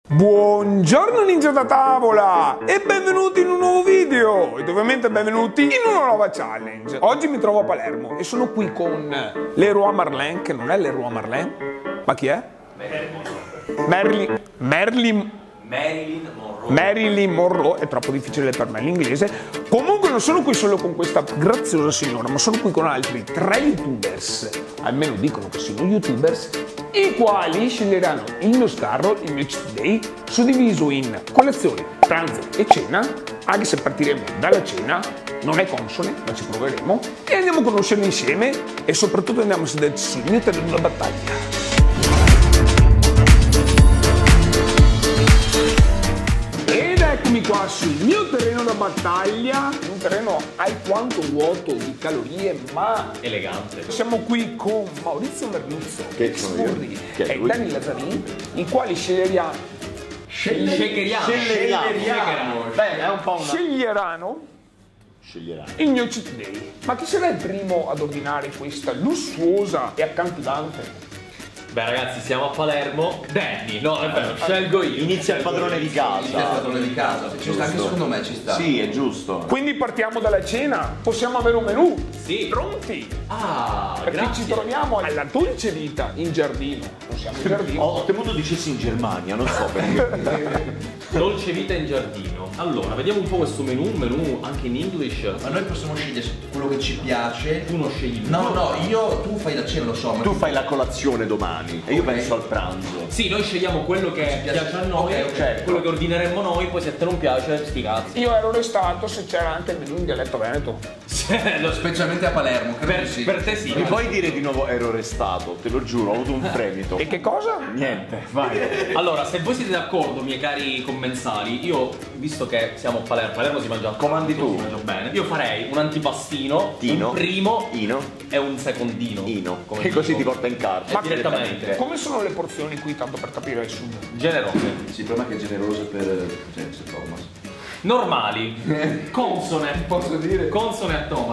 Buongiorno ninja da tavola e benvenuti in un nuovo video ed ovviamente benvenuti in una nuova challenge. Oggi mi trovo a Palermo e sono qui con Leroy Merlin, che non è Leroy Merlin, ma chi è? Marilyn Monroe, è troppo difficile per me l'inglese. Comunque non sono qui solo con questa graziosa signora, ma sono qui con altri 3 youtubers, almeno dicono che siano youtubers, i quali sceglieranno il mio scarro, il mio cheat day, suddiviso in colazione, pranzo e cena, anche se partiremo dalla cena, non è consone, ma ci proveremo, e andiamo a conoscerli insieme e soprattutto andiamo a sederci sul mio terreno da battaglia. Eccomi qua sul mio terreno da battaglia, un terreno alquanto vuoto di calorie ma elegante. Siamo qui con Maurizio Merluzzo, che sono io, e Dani Lazzarini, i quali sceglieranno il mio cheat day. Ma chi sarà il primo ad ordinare questa lussuosa e accattivante? Beh ragazzi, siamo a Palermo. Danny, no, è vero, scelgo io. Inizia il padrone di casa. Inizia il padrone di casa. Ci sta, anche secondo me ci sta. Sì, è giusto. Quindi partiamo dalla cena. Possiamo avere un menù? Sì. Pronti? Ah, perché grazie. ci troviamo alla dolce vita in giardino. Non siamo in giardino. Ho temuto dicessi in Germania, non so perché. Dolce vita in giardino. Allora, vediamo un po' questo menù, un menù anche in English. Ma noi possiamo scegliere quello che ci piace. Tu non scegli il No, tu fai la cena, lo so. Ma Tu fai la colazione domani e io penso al pranzo. Sì, noi scegliamo quello che piace a noi, ok. quello che ordineremmo noi, poi se a te non piace, sti cazzi. Io ero restato se c'era anche il menù in dialetto veneto. Specialmente a Palermo, credo sì. Per te sì. Mi puoi dire di nuovo ero restato, te lo giuro, ho avuto un fremito. E che cosa? Niente, vai. Allora, se voi siete d'accordo, miei cari commensali, io, visto che siamo a Palermo si mangia Comandi tu. si mangia bene, io farei un antipastino, Tino. un primo Ino. e un secondino. Ino. Come Che così dico. ti porta in carcere. Ma direttamente. Come sono le porzioni qui, tanto per capire il sugo? Generose. Sì, il problema è che è generoso per James e Thomas. Normali. Consone. Posso dire? Consone a Thomas.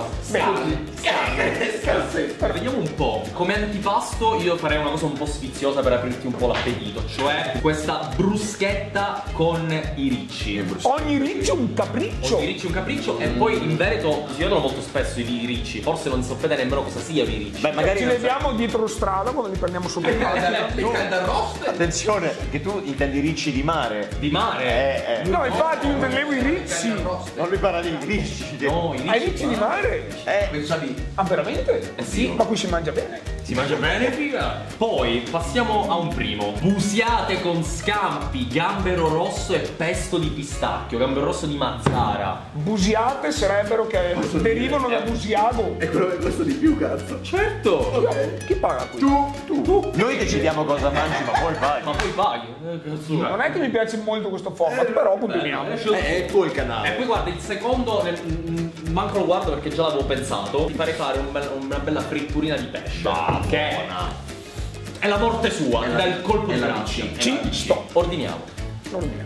Scarsetta. Vediamo un po'. Come antipasto io farei una cosa un po' sfiziosa per aprirti un po' l'appetito, cioè questa bruschetta con i ricci. Ogni riccio un capriccio. Ogni ricci un capriccio e poi in Veneto si vedono molto spesso i ricci, forse non sapete nemmeno cosa siano i ricci. Beh, magari Ci non vediamo dietro strada quando li prendiamo sopra il Il caldaroste. Attenzione, che tu intendi ricci di mare. Di mare? No, infatti io intendevo i ricci. Non mi parlare di ricci. No, i Hai ricci ricci di mare? Pensavi. Ah, veramente? sì. Ma qui si mangia bene. Si mangia bene, figa. Poi passiamo a un primo. Busiate con scampi, gambero rosso e pesto di pistacchio, gambero rosso di Mazzara. Busiate sarebbero che derivano da Busiago. È quello che costa di più, cazzo. Certo. Chi paga qui? Tu. Noi decidiamo cosa mangi, ma poi fai. Ma poi paghi. Cazzo. Non è che mi piace molto questo format, però continuiamo. È il tuo il E canale. poi guarda, il secondo, manco lo guardo perché già l'avevo pensato. Ti farei fare una bella fritturina di pesce. Che è la morte sua, ti dà il colpo di braccia. Ci sto. Ordiniamo. Non via.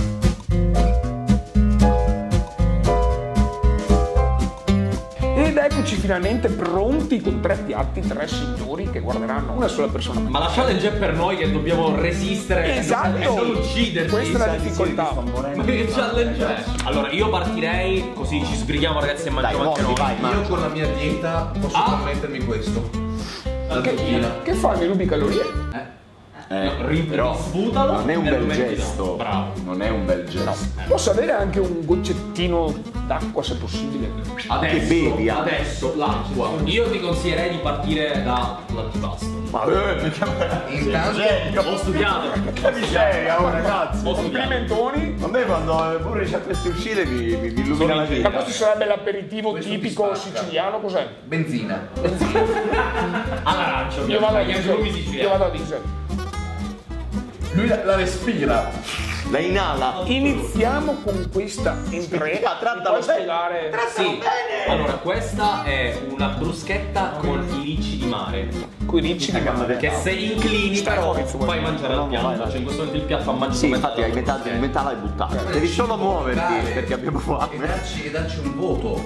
Ed eccoci finalmente pronti con 3 piatti, 3 signori che guarderanno una sola persona. Ma la challenge è per noi che dobbiamo resistere Esatto. e non ucciderci. Questa è la difficoltà. Ma che challenge è? Allora io partirei così ci sbrighiamo ragazzi e mangiamo anche noi. Io con la mia dieta posso permettermi questo. La zucchina. Che fai? Mi rubi calorie? Però Sputalo non è un nel bel momento di gesto. no. Bravo. Non è un bel gesto. Posso avere anche un goccettino d'acqua se possibile? Adesso, Che bevi, adesso l'acqua. Io ti consiglierei di partire dall'antipasto. Ma Intanto Ho studiato. che miseria, oh ragazzi. Ho studiato. Complimentoni? A me quando pure c'è queste uscite mi illumina la Ma vita. questo sarebbe l'aperitivo Questo tipico ti spacca. siciliano, cos'è? benzina. All'arancio. Io vado a Gli diesel. agrumi Io siciliani. vado a diesel. Lui la respira. La inala. Iniziamo con questa entrée. Trattalo Puoi bene. spiegare? Sì. Allora, questa è una bruschetta con i ricci di mare. Coi ricci di mare. Che se inclini Stai però Maurizio, fai vuoi? mangiare al No, piatto. vai. Cioè in questo momento il piatto ha mangiato Sì, metà infatti hai della metà l'hai buttata. Devi solo muoverti perché abbiamo E fame. darci un voto.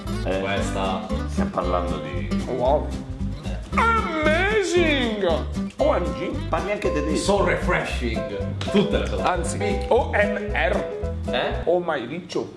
Questa. Stiamo parlando di. Wow. Amazing! OMG. Parli anche tedesco. So refreshing. Tutte le cose. Anzi, OMR. Oh my riccio.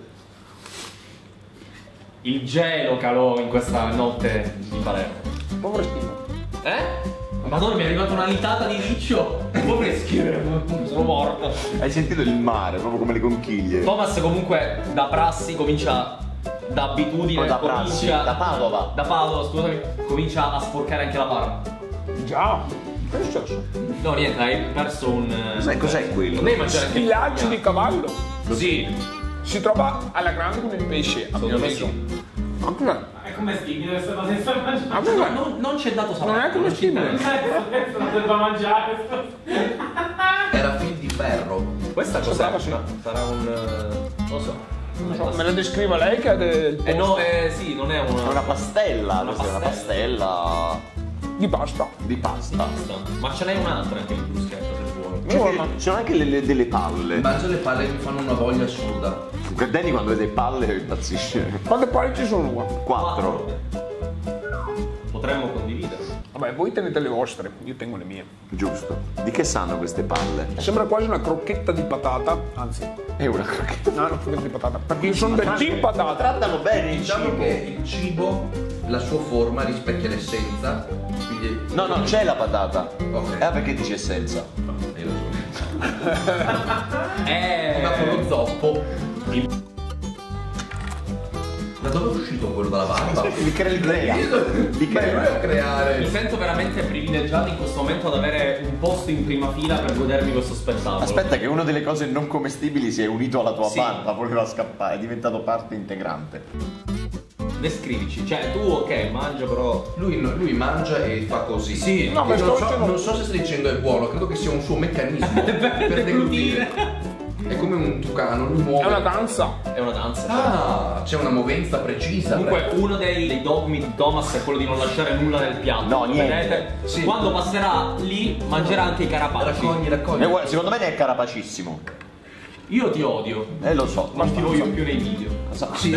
Il gelo calò in questa notte di Palermo. Un po' freschino. Madonna, mi è arrivata una litata di riccio. Un po' freschino. Sono morto. Hai sentito il mare, proprio come le conchiglie. Thomas comunque da prassi comincia, da abitudine, Da prassi, da Padova. Da Padova, scusami, comincia a sporcare anche la barba. Già. Che è successo? No, niente, hai perso un... Cos'è quello? Non devi mangiare anche... Spillaggi di cavallo. Sì. Si trova alla grande come il pesce. A mio Secondo me avviso. sì. Ma cos'è? È commestibile questa cosa senza mangiare. Ma cos'è? Non c'è dato sapore. Non è commestibile. Non deve mangiare. Era fil di ferro. Questa cos'è? Sembrava sì. Sarà un... non lo so. Non so, me la descriva lei che è del posto No, sì, non è È una pastella, questa è una pastella di pasta. di pasta. Ma ce n'è un'altra anche di bruschetta se vuoi. Ci sono anche delle palle. Mangio le palle che mi fanno una voglia assurda. Danny quando vede palle impazzisce. Quante palle ci sono qua? 4. Potremmo condividere. Vabbè, voi tenete le vostre, io tengo le mie. Giusto. Di che sanno queste palle? Sembra quasi una crocchetta di patata, anzi, È una crocchetta. no, una crocchetta di patata, perché io sono del team patata. Trattano bene il Diciamo cibo. che il cibo, la sua forma rispecchia l'essenza. Quindi. No, c'è la patata. Ok. Perché dice essenza? Hai ragione. Ma con lo zoppo. Da dove è uscito quello dalla barba? Li crea. Li Beh, lui crea. a creare. Mi sento veramente privilegiato in questo momento ad avere un posto in prima fila per godermi questo spettacolo. Aspetta che una delle cose non commestibili si è unito alla tua Sì. barba, voleva scappare, è diventato parte integrante. Descrivici, cioè tu ok, mangia però... Lui mangia e fa così. Sì. No, ma Io sto- non so se stai dicendo è buono, credo che sia un suo meccanismo per deglutire. È come un tucano, lui muove. È una danza. È una danza. Ah, c'è una movenza precisa. Comunque uno dei dogmi di Thomas è quello di non lasciare nulla nel piatto. No, Come niente. vedete, Sì. quando passerà lì mangerà anche i carapacci. raccogli. E guarda, secondo me ne è carapacissimo. Io ti odio. Lo so. Non ti voglio più nei video. Sì,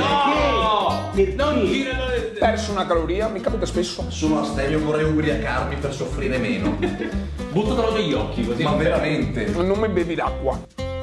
Perso una caloria, mi capita spesso. sono astemio, vorrei ubriacarmi per soffrire meno. Buttatelo negli occhi così. Ma veramente. Non mi bevi l'acqua.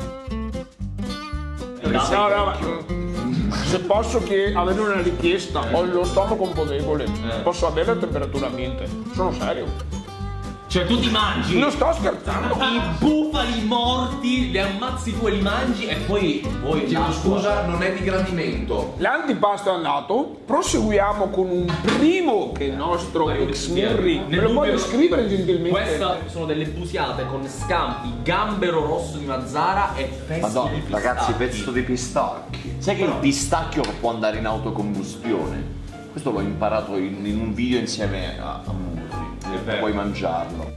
No, ma se posso avere una richiesta, ho lo stomaco un po' debole, posso avere la temperatura ambiente. Sono serio. Cioè tu ti mangi Non sto scherzando. i bufali morti, li ammazzi tu e li mangi e poi voi Chiedo scusa, non è di gradimento. L'antipasto è andato, proseguiamo con un primo che il nostro ex Mirri me lo puoi descrivere gentilmente? Queste sono delle busiate con scampi, gambero rosso di Mazzara e pezzi Madonna, di pistacchi. ragazzi, pezzo di pistacchi. Sai che il pistacchio può andare in autocombustione? Questo l'ho imparato in un video insieme a Murri. vero. Puoi mangiarlo.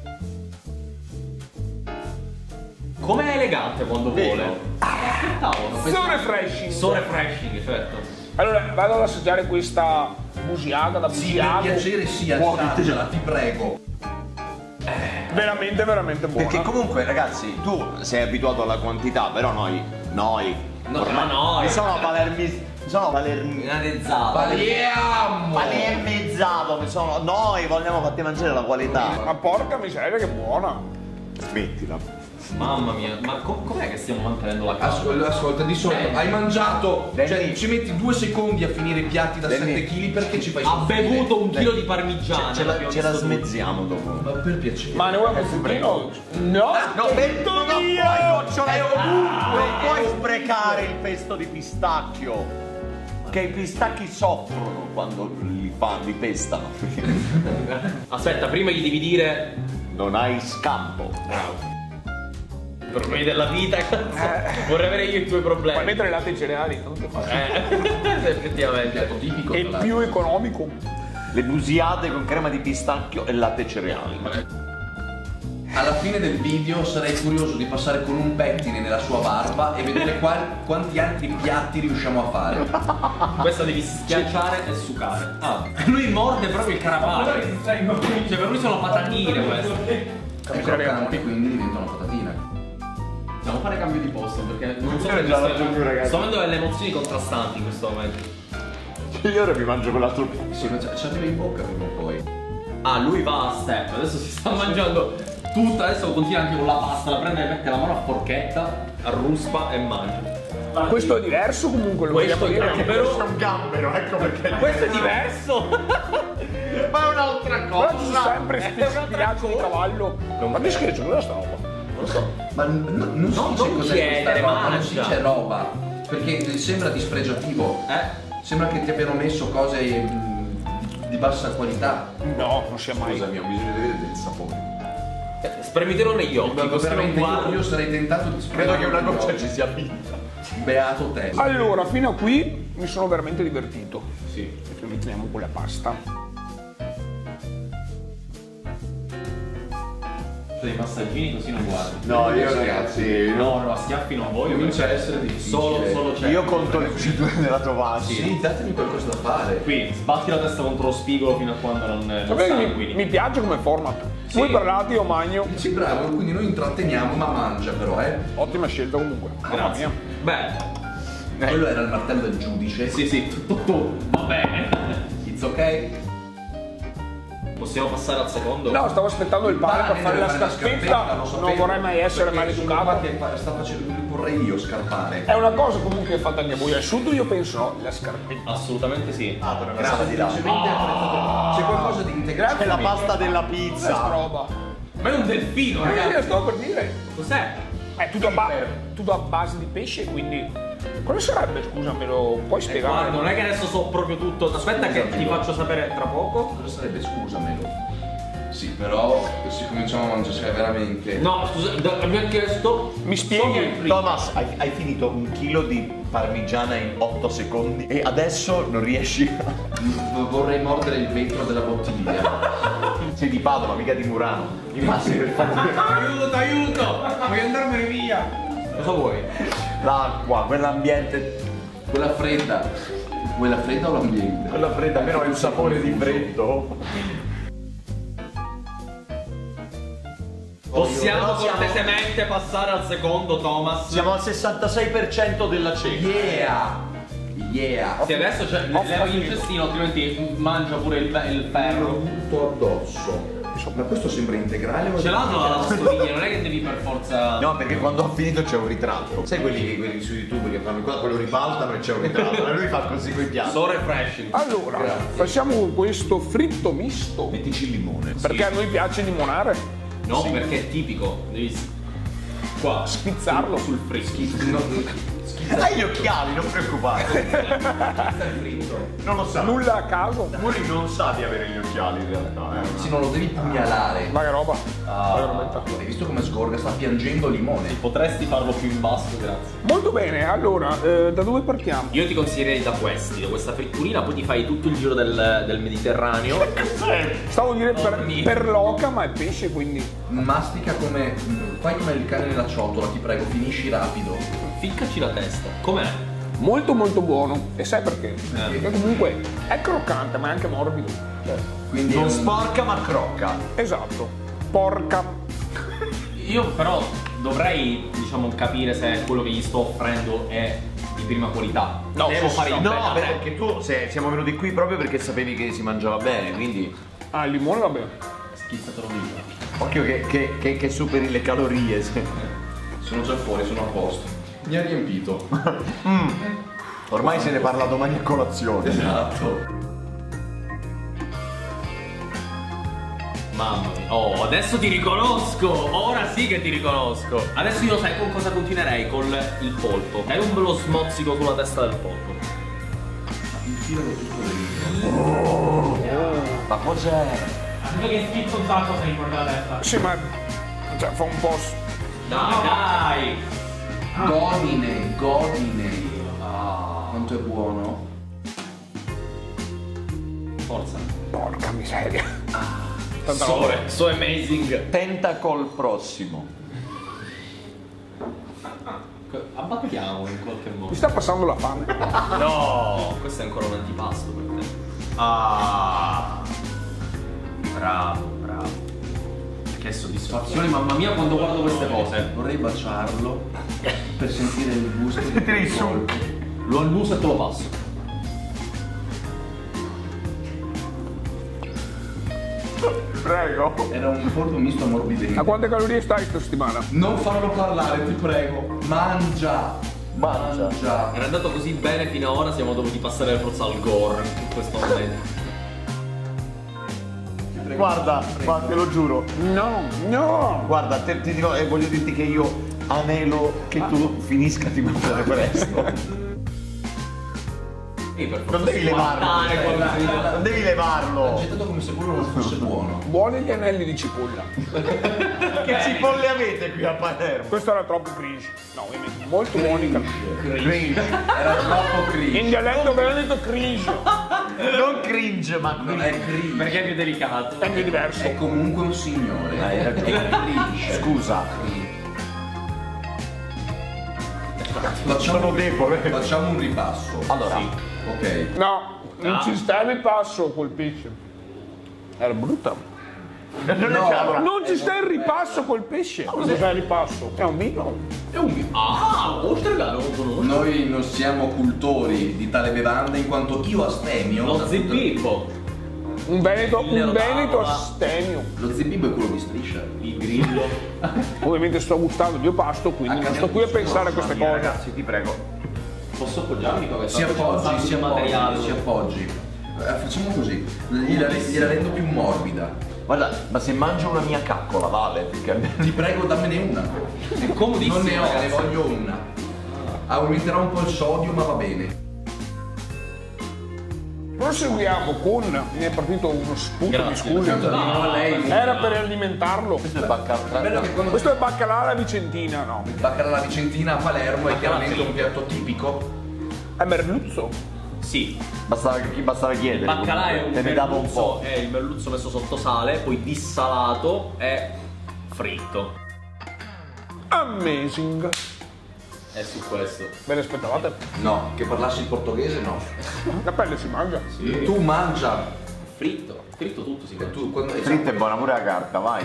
Com'è elegante quando Vero. vuole. Aspettavo. So refreshing. So refreshing, certo. Allora, vado ad assaggiare questa busiaga da Sì, per busiago. piacere sì, assaggiala, ti prego. Veramente, veramente buona. Perché comunque, ragazzi, tu sei abituato alla quantità, però noi ma noi. Finalizzato. palermizzato, noi vogliamo farti mangiare la qualità. Ma porca miseria che buona. Smettila. Mamma mia, ma com'è che stiamo mantenendo la casa? Ascolta, di solito hai mangiato, cioè Danny. ci metti 2 secondi a finire i piatti da Danny. 7 kg perché ci fai Ha soffrire? bevuto un chilo di parmigiana. Ce l'abbiamo la visto tutti. smezziamo dopo. Ma per piacere. Ma ne vuoi un pezzettino? No, Non puoi sprecare il pesto di pistacchio. Che i pistacchi soffrono quando li pestano. Aspetta, prima gli devi dire. Non hai scampo. Bravo. Problemi della vita, cazzo. Vorrei avere io i tuoi puoi problemi. mettere latte e cereali, non ti fa. Effettivamente. Piatto tipico. È tra l'altro. più economico. Le busiate con crema di pistacchio e latte e cereali. Alla fine del video sarei curioso di passare con un pettine nella sua barba e vedere quanti altri piatti riusciamo a fare. Questa devi schiacciare e sucare. Lui morde proprio il carapace. Cioè per lui sono patatine queste. I croccanti quindi diventano patatine. Dobbiamo fare cambio di posto perché non so se già ragione tu, ragazzi. sto avendo delle emozioni contrastanti in questo momento. Io ora mi mangio quell'altro. Sì, ma ci arriva in bocca prima o poi. Ah, lui va a step, adesso si sta mangiando Tutta, adesso continua anche con la pasta, la prende e mette la mano a forchetta, arruspa e mangia. Questo è diverso comunque, lo Questo vogliamo dire. è vero. Questo è un gambero, ecco perché. Questo è diverso! Ma è un'altra Però ci sono cosa. sempre spiaggi di cavallo. Ma che scherzo, cos'è sta roba? Non lo so. Ma non si No, dice non cos'è chiedere, questa roba, non si mangia. dice roba. Perché sembra dispregiativo. Sembra che ti abbiano messo cose di bassa qualità. No, non sia mai. Scusami, ho bisogno di vedere del sapore. Spremitelo negli occhi, Guarda, così non veramente guardi. io sarei tentato di Credo che una goccia goccia ci sia finta. Beato te. Allora, fino a qui mi sono veramente divertito. Sì. E mettiamo con la pasta. Dei passaggini così non guardi. No, io ragazzi. No, a schiaffi non voglio. Comincia a essere difficile. Solo c'è. Io conto le cuciture della tovaglia. Sì, datemi qualcosa da fare. Qui, sbatti la testa contro lo spigolo fino a quando non Sapete che sanguini. mi piace come format. Sì. Voi parlate, io magno. Sì, bravo, quindi noi intratteniamo, ma mangia però, Ottima scelta comunque. Mamma Grazie. mia. Beh, Quello era il martello del giudice. sì, tutto va bene. It's ok? Possiamo passare al secondo? No, stavo aspettando il pane per fare la deve scarpetta. lo sapevo, Non vorrei mai essere perché maleducato. infatti sta facendo, vorrei io scarpare. È una cosa comunque che è fatta anche voi. Al sud io penso no, la scarpetta. Assolutamente sì. Grazie di là. Semplicemente apprezzato. C'è qualcosa di integrale. È la pasta della Questa pizza. roba. Ma è un delfino, ragazzi. Sto per dire. Cos'è? È tutto a base di pesce, quindi. Cosa sarebbe, scusa, me lo puoi spiegare? Guarda, non è che adesso so proprio tutto. Aspetta che ti faccio sapere tra poco. Cosa sarebbe? Scusamelo. Sì, però se cominciamo a mangiare veramente. No, scusa, mi ha chiesto. Mi spieghi? Thomas, hai finito 1 chilo di parmigiana in 8 secondi e adesso non riesci a... Vorrei mordere il vetro della bottiglia. Sei di Padova, mica di Murano. Mi passi per fare Aiuto! Voglio andarmene via! Cosa vuoi? l'acqua, quell'ambiente, Quella fredda. Quella fredda o l'ambiente? quella fredda, almeno ha il sapore di freddo. Possiamo Però siamo- cortesemente passare al secondo, Thomas? Siamo al 66% della cena. Yeah! Sì, adesso c'è levi il cestino, altrimenti mangia pure il ferro. Tutto addosso. Ma questo sembra integrale o Ce l'hanno alla lastoviglie, non è che devi per forza. No, perché quando ha finito c'è un ritratto. Sai quelli su YouTube che fanno qua, quello ribaltano e c'è un ritratto. E lui fa così con i piatti. So refreshing. Allora, passiamo con questo fritto misto. Mettici il limone. Perché a noi piace limonare. No, perché è tipico. Devi qua Spizzarlo. sul fresco. Hai gli occhiali, non preoccupare. Non lo sa. Nulla a caso. Muri non sa di avere gli occhiali in realtà. Sì, non lo devi pugnalare. Ma che roba. Ma che robetta. Hai visto come sgorga? Sta piangendo limone. Potresti farlo più in basso, grazie. Molto bene, allora, da dove partiamo? Io ti consiglierei da questa fritturina, poi ti fai tutto il giro del Mediterraneo. Stavo a dire Orni. per l'oca, ma è pesce, quindi. Mastica come. Fai come il cane nella ciotola, ti prego, finisci rapido. Ficcaci la testa. Com'è? Molto molto buono. E sai perché? Perché comunque è croccante, ma è anche morbido. Quindi Non sporca ma crocca. Esatto. Porca. Io però dovrei, diciamo, capire se quello che gli sto offrendo è di prima qualità. No, Devo sì, fare sì, il No, bene a te. perché tu siamo venuti qui proprio perché sapevi che si mangiava bene, quindi Ah, il limone va bene. Schizzatelo via. occhio che superi le calorie. sono già fuori, sono a posto. Mi ha riempito. Ormai se ne parla domani a colazione. Esatto. Mamma mia. Oh, adesso ti riconosco! Ora sì che ti riconosco! Adesso io sai con cosa continuerei? Con il polpo. Dai un bello smozzico sulla testa del polpo. Infilalo tutto dentro. Ma cos'è? Vedo che schizzo un sacco se ricorda la testa. Sì, ma. Cioè, fa un po'. Dai! Godine. Quanto è buono? Forza. Porca miseria. Tanta So, roba. so amazing. Tentacol prossimo. Abbattiamo in qualche Mi modo. sta passando la fame. No, questo è ancora un antipasto per te. Ah. Bravo. Che soddisfazione, mamma mia, quando guardo queste cose. Vorrei baciarlo per sentire il gusto di Sentire il quel succo. colpo. Lo annuso e te lo passo. prego. Era un polpo misto ammorbidente. A quante calorie stai questa settimana? Non farlo parlare, ti prego. Mangia. Era andato così bene fino ad ora, siamo dovuti passare forza al gore in questo momento. Guarda, te lo giuro. No. Guarda, ti dirò e voglio dirti che io anelo che tu finisca di mangiare presto. Non devi levarlo. Non devi levarlo. Gettato come se quello non fosse buono. Buoni gli anelli di cipolla. Che cipolle avete qui a Palermo? Questo era troppo cringe. No, ovviamente. Molto buoni. Cringe. Era troppo cringe. In dialetto veneto cringe. Non cringe, ma Non è cringe. Perché è più delicato. È più diverso. È comunque un signore. Hai ragione. Cringe. Scusa. Facciamo debole. Facciamo un ripasso. Allora. Ok. No, non ci sta il ripasso col pesce. Era brutta. Non ci sta il ripasso col pesce. Cosa fa il ripasso? È un vino. È un vino. Ah, oltre che non lo conosco. Noi non siamo cultori di tale bevanda in quanto io astemio. Lo zibibbo. Un veneto Tavola. astemio. Lo zibibbo è quello di Striscia. Il grillo. Ovviamente sto gustando il mio pasto, quindi non sto qui a pensare a queste cose. Ragazzi, ti prego. Posso appoggiarmi qua? Si appoggi, materiale. si appoggi. Facciamo così, gliela rendo più morbida. Guarda, ma se mangio una mia caccola, vale? Perché Ti prego, dammene una. È comodissimo. Non ne ho, ragazzi. ne voglio una. Aumenterà un po' il sodio, ma va bene. Proseguiamo con. Mi è partito uno spunto, mi Grazie. scusi. No, lei. Era per alimentarlo. questo è baccalà. Bello che quando Questo è baccalà alla vicentina, no? baccalà alla vicentina a Palermo è chiaramente un piatto tipico. È merluzzo. Sì. Bastava chiedere. Baccalà è comunque. un Te ne davo un po'. È il merluzzo messo sotto sale, poi dissalato e fritto. Amazing. È su questo. Ve ne aspettavate? No, che parlassi il portoghese no. La pelle si mangia. Tu mangia. Fritto. Fritto tutto si mangia. Tu, quando, Fritta è buona pure la carta, vai.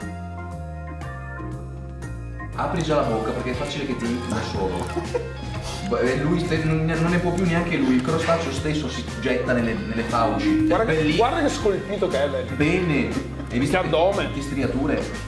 apri già la bocca perché è facile che ti inizi da solo. Non ne può più neanche lui, il crostaceo stesso si getta nelle fauci. Guarda, È guarda che scolpito che è, vedi. bene. Hai visto Che addome. Che striature?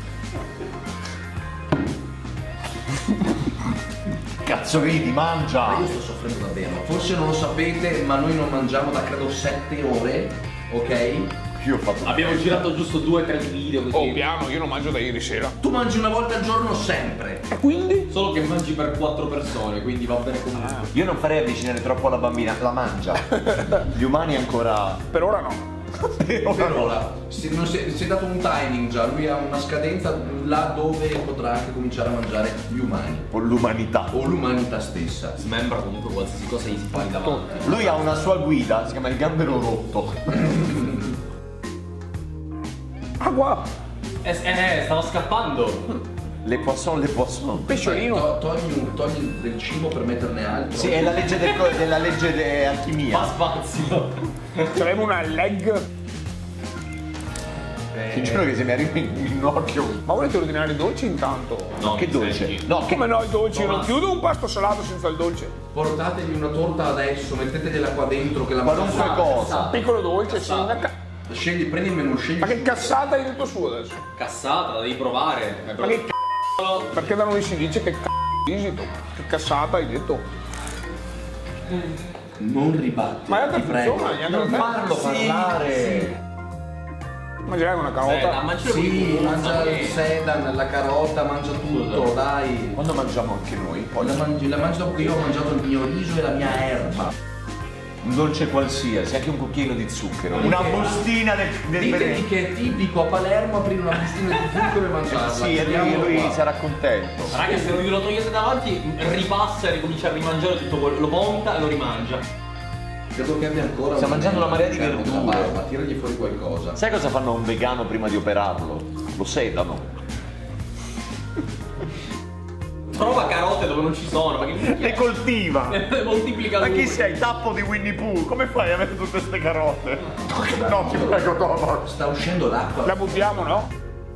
Cazzo ridi, mangia. Io sto soffrendo davvero. Forse non lo sapete, ma noi non mangiamo da credo 7 ore, ok? Io ho fatto. Abbiamo girato giusto 2 o 3 video così. Oh, piano, io non mangio da ieri sera. Tu mangi una volta al giorno sempre. E quindi? Solo che mangi per 4 persone, quindi va bene comunque. Io non farei avvicinare troppo la bambina, la mangia. Gli umani ancora. Per ora no. Per ora, si è dato un timing già, lui ha una scadenza là dove potrà anche cominciare a mangiare gli umani. O l'umanità. O l'umanità stessa. Smembra comunque qualsiasi cosa gli si fa davanti. Lui ha una sua guida, si chiama il gambero rotto. Ah, qua. Stava scappando. Le poisson. Pesciolino. Togli del cibo per metterne altro. Sì, è la legge della legge di alchimia. Fa spazio. Saremo una leg. Ti giuro che se mi arriva in occhio. Ma volete ordinare i dolci intanto? No, Che mi dolce? senti? No, che Come no i dolci? Io non No, chiudo un pasto salato senza il dolce. Portatevi una torta adesso, mettetegliela qua dentro che la qualunque mangiate. cosa. Piccolo dolce, sì. Scegli, prendi il menù, scegli. Ma che cazzata hai detto su adesso? Cassata, la devi provare. Ma che c***o? Perché da noi si dice che visito? Che cazzata hai detto? Non ribatti. Ma è ti prego. funziona, Non farlo parlare. Mangerai una La carota. mangi Sì, mangia il sedan, la carota, mangia tutto, dai. Quando mangiamo anche noi? Poi la mangi dopo che io ho mangiato il mio riso e la mia erba. Un dolce qualsiasi, anche un cucchiaino di zucchero. Una bustina del Ditemi che è tipico a Palermo aprire una bustina di zucchero e mangiarla. Sì, e lui sarà contento. Raga, se non glielo togliete davanti, ripassa e ricomincia a rimangiare tutto quello. Lo monta e lo rimangia. Credo che abbia ancora. Sta mangiando una marea di nella verdure. barba, tiragli fuori qualcosa. Sai cosa fanno a un vegano prima di operarlo? Lo sedano. Trova carote dove non ci sono, ma che Le coltiva. le moltiplica Ma lui. chi sei? Tappo di Winnie Pooh? Come fai a avere tutte queste carote? No, ti prego, no. Sta uscendo l'acqua. La buttiamo, no?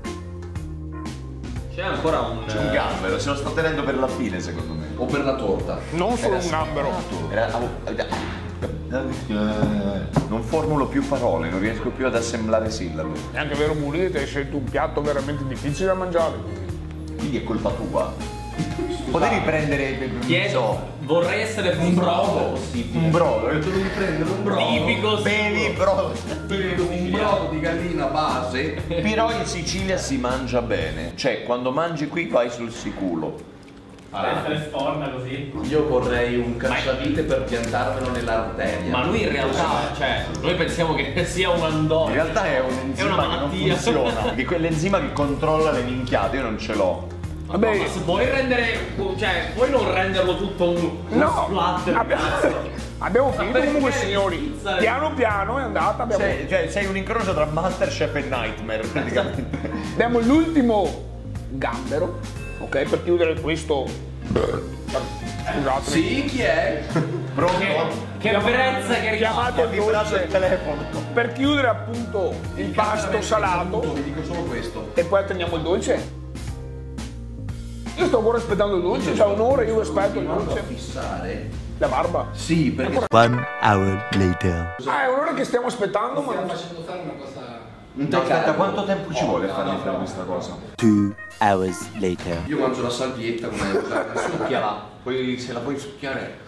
C'è ancora un. C'è un gambero, se lo sta tenendo per la fine, secondo me. O per la torta. Non solo un gambero. Era- Non formulo più parole, non riesco più ad assemblare sillabe. È anche vero, Mulite, hai scelto un piatto veramente difficile da mangiare. Quindi è colpa tua. Potevi prendere, Chiedo, vorrei essere un brodo possibile. un brodo. Tu devi prendere un brodo. Tipico Bevi brodo. Un brodo di gallina base. Però in Sicilia si mangia bene. Cioè, quando mangi qui vai sul sicuro. Essere sforna così. Io vorrei un cacciavite per piantarmelo nell'arteria. Ma lui in realtà, cioè, noi pensiamo che sia un andone. In realtà è un È una enzima che non malattia. funziona. Perché quell'enzima che controlla le minchiate, io non ce l'ho. Vabbè, Ma se vuoi rendere, cioè, puoi non renderlo tutto un no, splatter. abbiamo finito perché comunque, le signori. pizze? Piano piano è andata. Sei un incrocio tra Masterchef e Nightmare, praticamente. Abbiamo l'ultimo gambero, ok, per chiudere questo. Scusate. Sì, chi è? Che brezza che Chiamate il Vibrato il dolce telefono. per chiudere appunto il pasto salato Vi dico solo questo. e poi atteniamo il dolce. Io sto ancora aspettando il dolce, c'è un'ora io aspetto il Vado a dolce. fissare. La barba. Sì, perché 1 hour later. Ah, è un'ora che stiamo aspettando, ma non facendo fare una cosa. No, aspetta, quanto tempo ci vuole a farmi fare questa cosa? 2 hours later. io mangio la salvietta come succhiala. Poi se la puoi succhiare.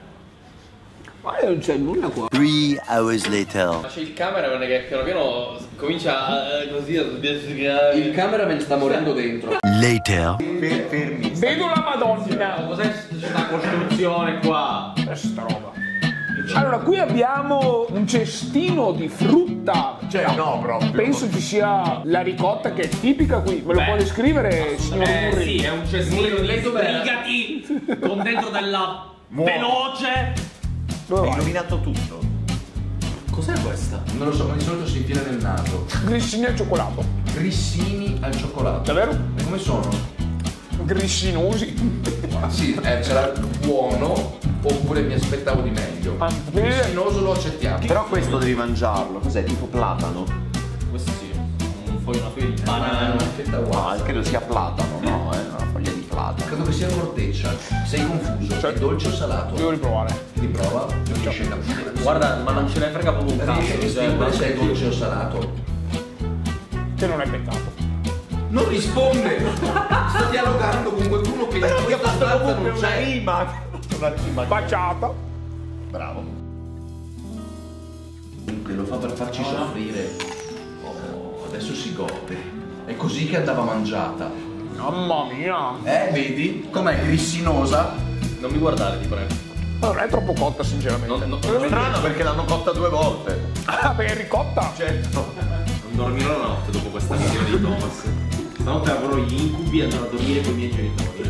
Ma non c'è nulla qua. 3 hours later. C'è il cameraman che piano piano comincia così a sbiasicare. Il cameraman sta morendo dentro. Later. Fermi. Vedo la Madonna. Cos'è questa costruzione qua? Questa roba. Allora, qui abbiamo un cestino di frutta. Cioè, no, proprio. Penso ci sia la ricotta che è tipica qui. Me lo Beh, può descrivere, signor Murri? sì, è un cestino di Lei dov'era? sbrigati con dentro della veloce. Dove Hai vai? rovinato tutto. Cos'è questa? Non lo so, ma di solito si infila nel naso. Grissini al cioccolato. Grissini al cioccolato. Davvero? E come sono? Grissinosi. Ah, sì, c'era buono oppure mi aspettavo di meglio. Ah, Grissinoso lo accettiamo. Però questo devi mangiarlo. Cos'è? Tipo platano? Questo sì, una foglia di Una banana. fetta No, uguale. credo sia platano, no? È una foglia di platano. Credo che sia corteccia. Sei confuso. È dolce o salato? Devo riprovare. Riprova. Non riesci a capire. Guarda, ma non ce ne frega proprio un Riesci a cazzo. distinguere se è dolce o salato? Che non è peccato. Non risponde! Sta dialogando con qualcuno che in questa stanza non c'è. rima. Una rima. Baciata. Bravo. Comunque lo fa per farci soffrire. Oh, adesso si gode. È così che andava mangiata. Mamma mia. Vedi? Com'è grissinosa? Non mi guardare, ti prego. Non è troppo cotta, sinceramente. Strano perché l'hanno cotta 2 volte. Ah, perché è ricotta. Certo. Non dormirò la notte dopo questa visione di Thomas. Stanotte avrò gli incubi e andrò a dormire con i miei genitori.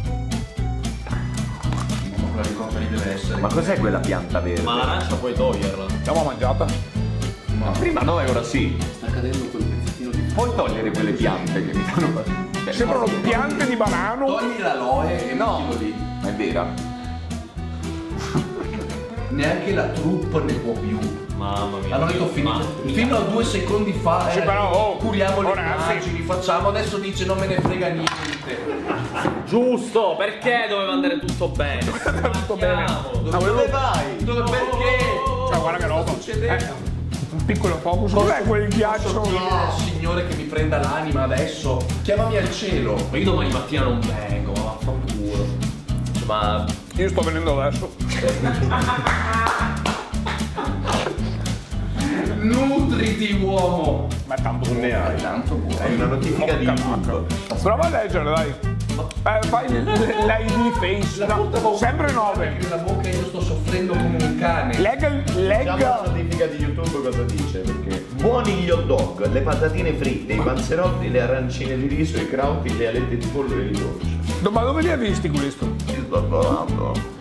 Quella di cosa deve essere. Ma cos'è quella pianta verde? Ma l'arancia puoi toglierla. L'abbiamo mangiata. Prima no e ora sì. sta cadendo quel pezzettino di Puoi togliere quelle piante che mi fanno. Cioè, Sembrano piante di banano. Togli l'aloe e No. mettilo lì. Ma è vera. Neanche la troupe ne può più. Mamma mia. Hanno detto fino a 2 secondi fa Sì, però, oh, curiamo le oh, ragazzi. immagini, facciamo, adesso dice non me ne frega niente. Giusto, perché doveva andare tutto bene? Tutto bene. Dove vai? Dove perché? Cioè, guarda che roba. Un piccolo focus. Cos'è quel ghiaccio? Posso chiedere al Signore che mi prenda l'anima adesso? Chiamami al cielo. Ma io domani mattina non vengo, ma vaffanculo. Ma Io sto venendo adesso. Nutriti uomo. Ma è tanto Non ne hai. Tanto buono. È una notifica di YouTube. Prova a leggere, dai. Fai l'ID face. No, sempre 9. Nella bocca io sto soffrendo come un cane. Legga. Diciamo la notifica di YouTube cosa dice, perché buoni gli hot dog, le patatine fritte, i panzerotti, le arancine di riso, i crauti, le alette di pollo e il dolce. Ma dove li hai visti questo? Io sto provando.